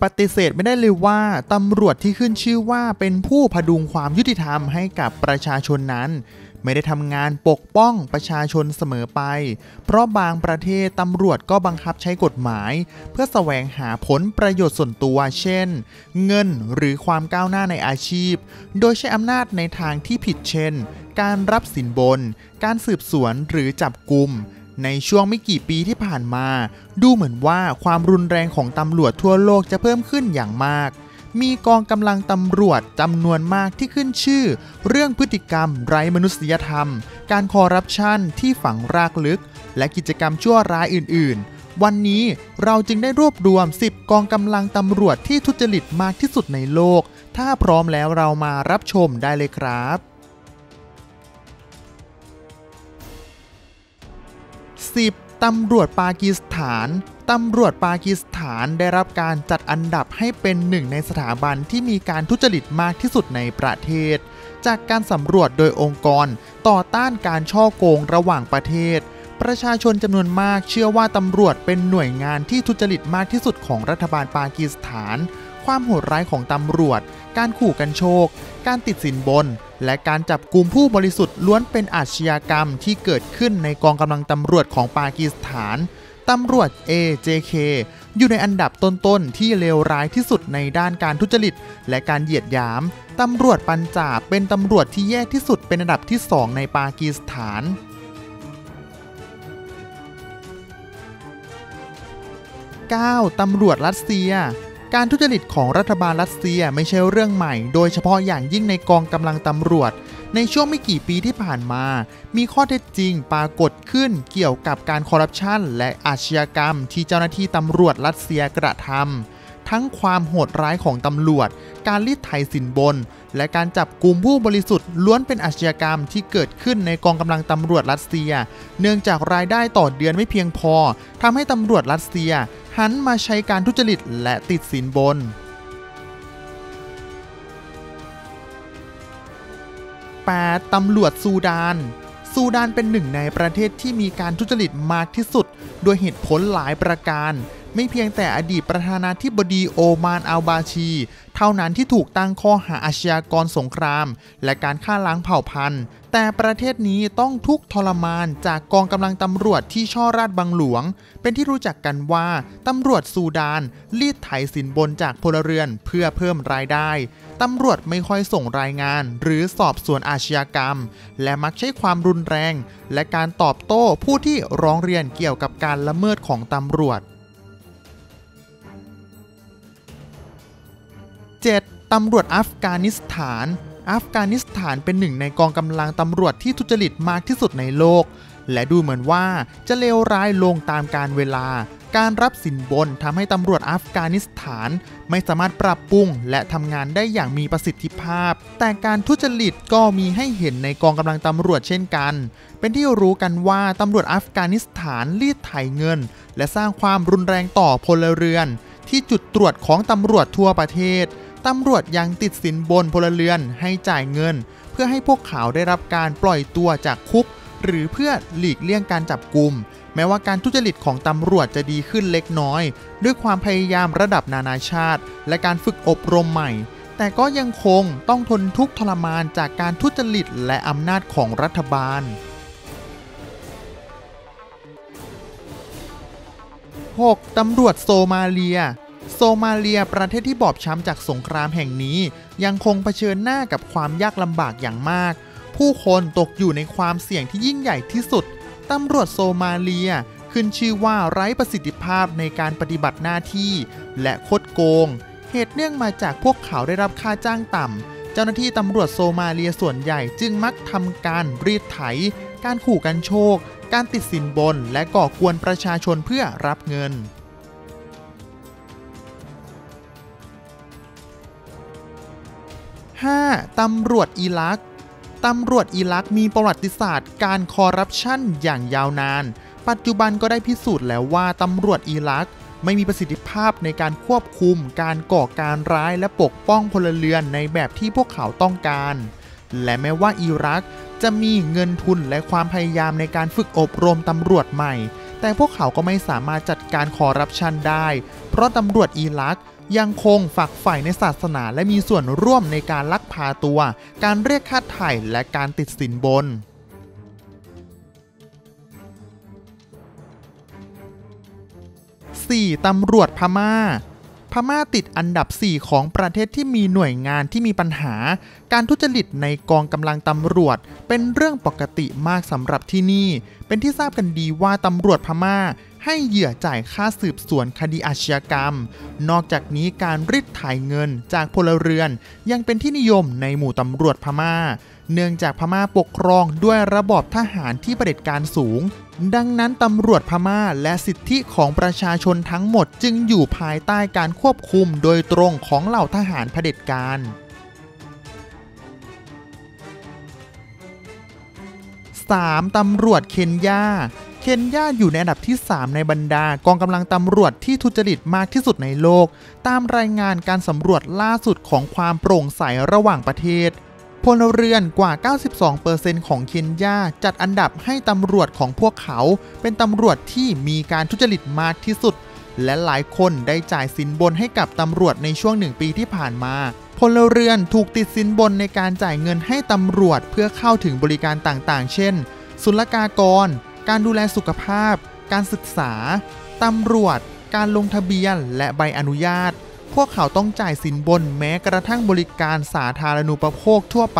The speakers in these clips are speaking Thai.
ปฏิเสธไม่ได้เลยว่าตำรวจที่ขึ้นชื่อว่าเป็นผู้พดุงความยุติธรรมให้กับประชาชนนั้นไม่ได้ทำงานปกป้องประชาชนเสมอไปเพราะบางประเทศตำรวจก็บังคับใช้กฎหมายเพื่อแสวงหาผลประโยชน์ส่วนตัวเช่นเงินหรือความก้าวหน้าในอาชีพโดยใช้อำนาจในทางที่ผิดเช่นการรับสินบนการสืบสวนหรือจับกุมในช่วงไม่กี่ปีที่ผ่านมาดูเหมือนว่าความรุนแรงของตำรวจทั่วโลกจะเพิ่มขึ้นอย่างมากมีกองกำลังตำรวจจำนวนมากที่ขึ้นชื่อเรื่องพฤติกรรมไร้มนุษยธรรมการคอร์รัปชันที่ฝังรากลึกและกิจกรรมชั่วร้ายอื่นๆวันนี้เราจึงได้รวบรวม10กองกำลังตำรวจที่ทุจริตมากที่สุดในโลกถ้าพร้อมแล้วเรามารับชมได้เลยครับ10ตำรวจปากีสถานตำรวจปากีสถานได้รับการจัดอันดับให้เป็นหนึ่งในสถาบันที่มีการทุจริตมากที่สุดในประเทศจากการสำรวจโดยองค์กรต่อต้านการฉ้อโกงระหว่างประเทศประชาชนจำนวนมากเชื่อว่าตำรวจเป็นหน่วยงานที่ทุจริตมากที่สุดของรัฐบาลปากีสถานความโหดร้ายของตำรวจการขู่กันโชคการติดสินบนและการจับกุมผู้บริสุทธิ์ล้วนเป็นอาชญากรรมที่เกิดขึ้นในกองกำลังตำรวจของปากีสถานตำรวจ AJK อยู่ในอันดับต้นๆที่เลวร้ายที่สุดในด้านการทุจริตและการเหยียดหยามตำรวจปัญจาบเป็นตำรวจที่แย่ที่สุดเป็นอันดับที่2ในปากีสถาน 9. ตำรวจรัสเซียการทุจริตของรัฐบาลรัสเซียไม่ใช่เรื่องใหม่โดยเฉพาะอย่างยิ่งในกองกำลังตำรวจในช่วงไม่กี่ปีที่ผ่านมามีข้อเท็จจริงปรากฏขึ้นเกี่ยวกับการคอร์รัปชันและอาชญากรรมที่เจ้าหน้าที่ตำรวจรัสเซียกระทำทั้งความโหดร้ายของตำรวจการรีดไถสินบนและการจับกุมผู้บริสุทธิ์ล้วนเป็นอาชญากรรมที่เกิดขึ้นในกองกำลังตำรวจรัสเซียเนื่องจากรายได้ต่อเดือนไม่เพียงพอทำให้ตำรวจรัสเซียหันมาใช้การทุจริตและติดสินบน 8. ตำรวจซูดานเป็นหนึ่งในประเทศที่มีการทุจริตมากที่สุดโดยเหตุผลหลายประการไม่เพียงแต่อดีตประธานาธิบดีโอมานอัลบาชีเท่านั้นที่ถูกตั้งข้อหาอาชญากรสงครามและการฆ่าล้างเผ่าพันธุ์แต่ประเทศนี้ต้องทุกข์ทรมานจากกองกำลังตำรวจที่ช่อราชบังหลวงเป็นที่รู้จักกันว่าตำรวจซูดานรีดไถสินบนจากพลเรือนเพื่อเพิ่มรายได้ตำรวจไม่ค่อยส่งรายงานหรือสอบสวนอาชญากรรมและมักใช้ความรุนแรงและการตอบโต้ผู้ที่ร้องเรียนเกี่ยวกับการละเมิดของตำรวจ7. ตำรวจอัฟกานิสถานเป็นหนึ่งในกองกำลังตำรวจที่ทุจริตมากที่สุดในโลกและดูเหมือนว่าจะเลวร้ายลงตามกาลเวลาการรับสินบนทำให้ตำรวจอัฟกานิสถานไม่สามารถปรับปรุงและทำงานได้อย่างมีประสิทธิภาพแต่การทุจริตก็มีให้เห็นในกองกำลังตำรวจเช่นกันเป็นที่รู้กันว่าตำรวจอัฟกานิสถานรีดไถเงินและสร้างความรุนแรงต่อพลเรือนที่จุดตรวจของตำรวจทั่วประเทศตำรวจยังติดสินบนพลเรือนให้จ่ายเงินเพื่อให้พวกเขาได้รับการปล่อยตัวจากคุกหรือเพื่อหลีกเลี่ยงการจับกุมแม้ว่าการทุจริตของตำรวจจะดีขึ้นเล็กน้อยด้วยความพยายามระดับนานาชาติและการฝึกอบรมใหม่แต่ก็ยังคงต้องทนทุกข์ทรมานจากการทุจริตและอำนาจของรัฐบาล 6. ตำรวจโซมาเลียประเทศที่บอบช้ำจากสงครามแห่งนี้ยังคงเผชิญหน้ากับความยากลำบากอย่างมากผู้คนตกอยู่ในความเสี่ยงที่ยิ่งใหญ่ที่สุดตำรวจโซมาเลียขึ้นชื่อว่าไร้ประสิทธิภาพในการปฏิบัติหน้าที่และคดโกงเหตุเนื่องมาจากพวกเขาได้รับค่าจ้างต่ำเจ้าหน้าที่ตำรวจโซมาเลียส่วนใหญ่จึงมักทำการรีดไถการขู่กันโชคการติดสินบนและก่อกวนประชาชนเพื่อรับเงิน5. ตำรวจอิรักมีประวัติศาสตร์การคอร์รัปชันอย่างยาวนานปัจจุบันก็ได้พิสูจน์แล้วว่าตำรวจอิรักไม่มีประสิทธิภาพในการควบคุมการก่อการร้ายและปกป้องพลเรือนในแบบที่พวกเขาต้องการและแม้ว่าอิรักจะมีเงินทุนและความพยายามในการฝึกอบรมตำรวจใหม่แต่พวกเขาก็ไม่สามารถจัดการคอร์รัปชันได้เพราะตำรวจอิรักยังคงฝักใฝ่ในศาสนาและมีส่วนร่วมในการลักพาตัวการเรียกค่าไถ่และการติดสินบน 4. ตำรวจพม่าติดอันดับ 4 ของประเทศที่มีหน่วยงานที่มีปัญหาการทุจริตในกองกำลังตำรวจเป็นเรื่องปกติมากสำหรับที่นี่เป็นที่ทราบกันดีว่าตำรวจพม่าให้เหยื่อจ่ายค่าสืบสวนคดีอาชญากรรมนอกจากนี้การรีดไถเงินจากพลเรือนยังเป็นที่นิยมในหมู่ตำรวจพม่าเนื่องจากพม่าปกครองด้วยระบอบทหารที่เผด็จการสูงดังนั้นตำรวจพม่าและสิทธิของประชาชนทั้งหมดจึงอยู่ภายใต้การควบคุมโดยตรงของเหล่าทหารเผด็จการ 3. ตำรวจเคนยาอยู่ในอันดับที่ 3 ในบรรดากองกำลังตำรวจที่ทุจริตมากที่สุดในโลกตามรายงานการสำรวจล่าสุดของความโปร่งใสระหว่างประเทศพลเรือนกว่า 92% ของเคนยาจัดอันดับให้ตำรวจของพวกเขาเป็นตำรวจที่มีการทุจริตมากที่สุดและหลายคนได้จ่ายสินบนให้กับตำรวจในช่วง1 ปีที่ผ่านมาพลเรือนถูกติดสินบนในการจ่ายเงินให้ตำรวจเพื่อเข้าถึงบริการต่างๆเช่นศุลกากรการดูแลสุขภาพการศึกษาตำรวจการลงทะเบียนและใบอนุญาตพวกเขาต้องจ่ายสินบนแม้กระทั่งบริการสาธารณูปโภคทั่วไป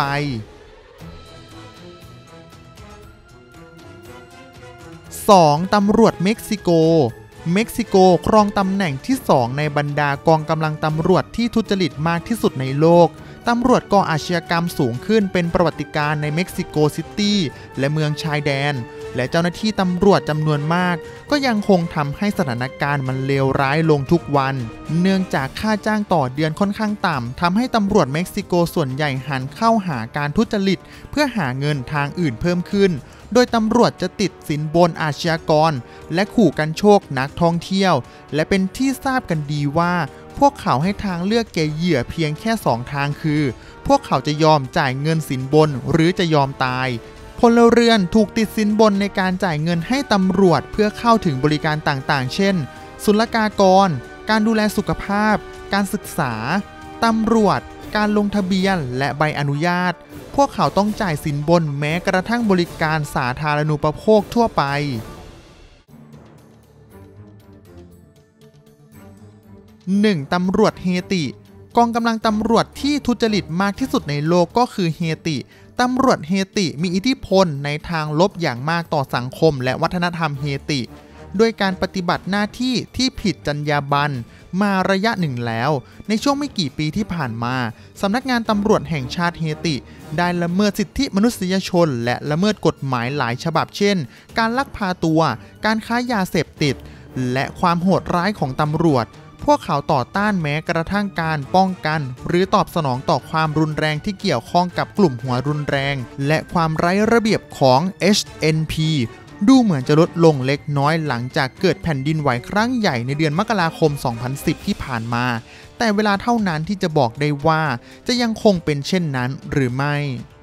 2. ตำรวจเม็กซิโกครองตำแหน่งที่ 2 ในบรรดากองกำลังตำรวจที่ทุจริตมากที่สุดในโลกตำรวจก่ออาชญากรรมสูงขึ้นเป็นประวัติการณ์ในเม็กซิโกซิตี้และเมืองชายแดนและเจ้าหน้าที่ตำรวจจำนวนมากก็ยังคงทำให้สถานการณ์มันเลวร้ายลงทุกวันเนื่องจากค่าจ้างต่อเดือนค่อนข้างต่ำทำให้ตำรวจเม็กซิโกส่วนใหญ่หันเข้าหาการทุจริตเพื่อหาเงินทางอื่นเพิ่มขึ้นโดยตำรวจจะติดสินบนอาชญากรและขู่กันโชคนักท่องเที่ยวและเป็นที่ทราบกันดีว่าพวกเขาให้ทางเลือกแก่เหยื่อเพียงแค่2 ทางคือพวกเขาจะยอมจ่ายเงินสินบนหรือจะยอมตายพลเรือนถูกติดสินบนในการจ่ายเงินให้ตำรวจเพื่อเข้าถึงบริการต่างๆเช่นศุลกากรการดูแลสุขภาพการศึกษาตำรวจการลงทะเบียนและใบอนุญาตพวกเขาต้องจ่ายสินบนแม้กระทั่งบริการสาธารณูปโภคทั่วไป 1. ตำรวจเฮติกองกำลังตำรวจที่ทุจริตมากที่สุดในโลกก็คือเฮติตำรวจเฮติมีอิทธิพลในทางลบอย่างมากต่อสังคมและวัฒนธรรมเฮติด้วยการปฏิบัติหน้าที่ที่ผิดจรรยาบรรณมาระยะหนึ่งแล้วในช่วงไม่กี่ปีที่ผ่านมาสำนักงานตำรวจแห่งชาติเฮติได้ละเมิดสิทธิมนุษยชนและละเมิดกฎหมายหลายฉบับเช่นการลักพาตัวการค้ายาเสพติดและความโหดร้ายของตำรวจพวกเขาต่อต้านแม้กระทั่งการป้องกันหรือตอบสนองต่อความรุนแรงที่เกี่ยวข้องกับกลุ่มหัวรุนแรงและความไร้ระเบียบของ HNP ดูเหมือนจะลดลงเล็กน้อยหลังจากเกิดแผ่นดินไหวครั้งใหญ่ในเดือนมกราคม 2010 ที่ผ่านมาแต่เวลาเท่านั้นที่จะบอกได้ว่าจะยังคงเป็นเช่นนั้นหรือไม่